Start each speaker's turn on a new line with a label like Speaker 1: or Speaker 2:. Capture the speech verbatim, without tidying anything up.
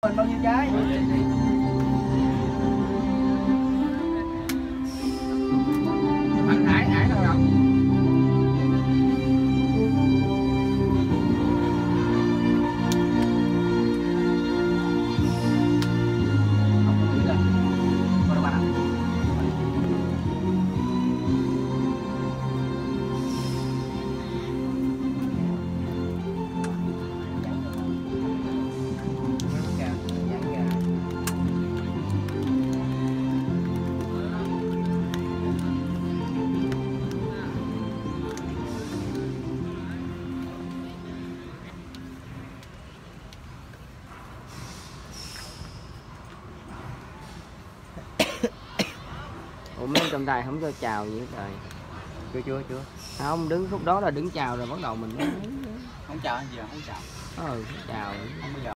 Speaker 1: Bao nhiêu trái?
Speaker 2: Anh Hải, Hải đâu rồi?
Speaker 3: Ủa mấy trong tay không cho chào gì hết trời.
Speaker 1: Chưa chưa chưa.
Speaker 3: Không, đứng khúc đó là đứng chào rồi bắt đầu mình mới
Speaker 1: Không chào gì à? Không chào.
Speaker 3: ừ chào.
Speaker 1: Không bao giờ.